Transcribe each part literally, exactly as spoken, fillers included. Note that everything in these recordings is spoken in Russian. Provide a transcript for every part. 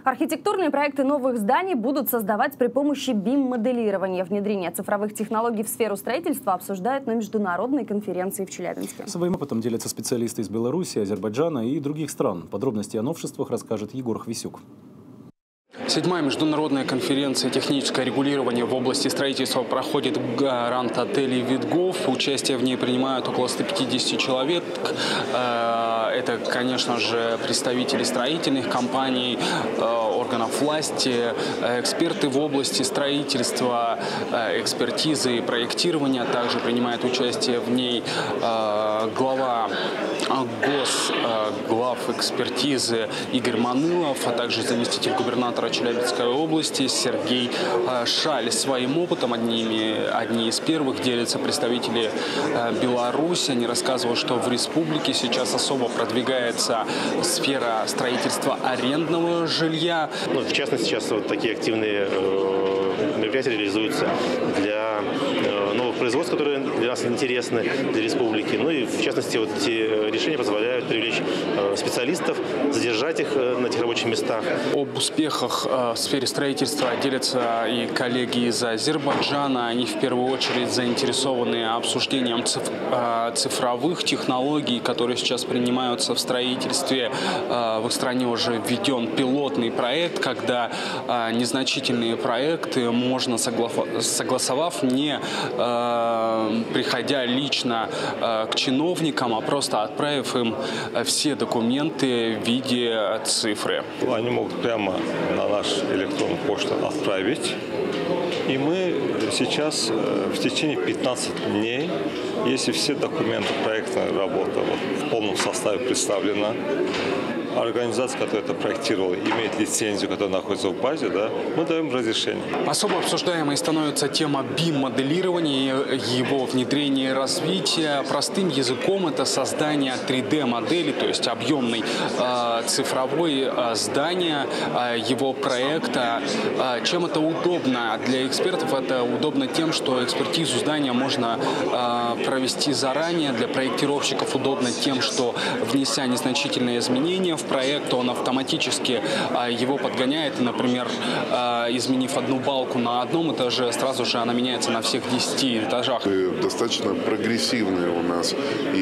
Архитектурные проекты новых зданий будут создавать при помощи бим-моделирования. Внедрение цифровых технологий в сферу строительства обсуждают на международной конференции в Челябинске. Своим опытом делятся специалисты из Беларуси, Азербайджана и других стран. Подробности о новшествах расскажет Егор Хвисюк. Седьмая международная конференция «Техническое регулирование в области строительства» проходит в Гранд-отеле «Видгоф». Участие в ней принимают около ста пятидесяти человек. Это, конечно же, представители строительных компаний, органов власти, эксперты в области строительства, экспертизы и проектирования. Также принимает участие в ней глава госглав экспертизы Игорь Манылов, а также заместитель губернатора Челябинской области Сергей Шаль. Своим опытом одними, одни из первых делятся представители Беларуси. Они рассказывают, что в республике сейчас особо продвигается сфера строительства арендного жилья. Ну, в частности, сейчас вот такие активные э, мероприятия реализуются для э, новых производств, которые для нас интересны, для республики. Ну и в частности, вот эти решения позволяют привлечь э, специалистов, задержать их э, на этих рабочих местах. Об успехах э, в сфере строительства делятся и коллеги из Азербайджана. Они в первую очередь заинтересованы обсуждением циф э, цифровых технологий, которые сейчас принимаются в строительстве. Э, в их стране уже введен пилотный проект, когда э, незначительные проекты можно, согласовав, не э, приходя лично э, к чиновникам, а просто отправив им все документы в виде цифры. Они могут прямо на наш электронную почту отправить. И мы сейчас в течение пятнадцати дней, если все документы проектной работы вот, в полном составе представлены, организация, которая это проектировала, имеет лицензию, которая находится в базе, да, мы даем разрешение. Особо обсуждаемой становится тема бим-моделирования, его внедрения и развития. Простым языком это создание три дэ модели, то есть объемной э, цифровой э, здания, э, его проекта. Э, чем это удобно? Для экспертов это удобно тем, что экспертизу здания можно э, провести заранее. Для проектировщиков удобно тем, что, внеся незначительные изменения в проект, он автоматически а, его подгоняет. И, например, а, изменив одну балку на одном этаже, сразу же она меняется на всех десяти этажах. Достаточно прогрессивная у нас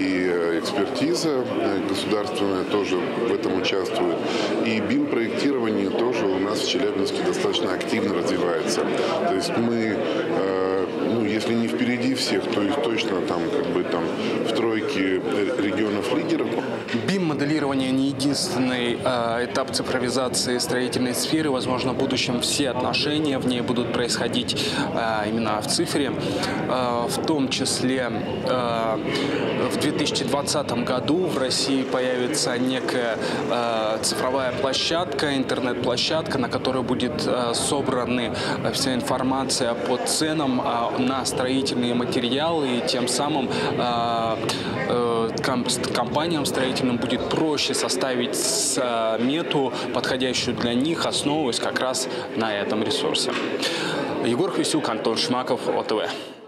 и экспертиза государственная тоже в этом участвует. И бим-проектирование тоже у нас в Челябинске достаточно активно развивается. То есть мы, э, ну, если не впереди всех, то и точно там, как бы, там, в тройке регионов-лидеров. Бим-моделирование не единственный э, этап цифровизации строительной сферы. Возможно, в будущем все отношения в ней будут происходить э, именно в цифре. Э, в том числе э, в две тысячи двадцатом году в России появится некая э, цифровая площадка, интернет-площадка, на которой будет э, собрана вся информация по ценам э, на строительные материалы. И тем самым э, э, компаниям строительным будет проще составить смету, подходящую для них, основываясь как раз на этом ресурсе. Егор Хвисюк, Антон Шмаков, О Тэ Вэ.